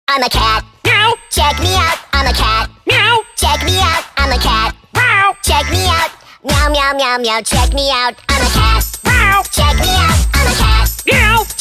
I'm a cat. Meow. Check me out, I'm a cat. Meow. Check me out, I'm a cat. Wow. Check me out. Meow, meow, meow, meow. Check me out, I'm a cat. Wow. Check me out, I'm a cat. Meow.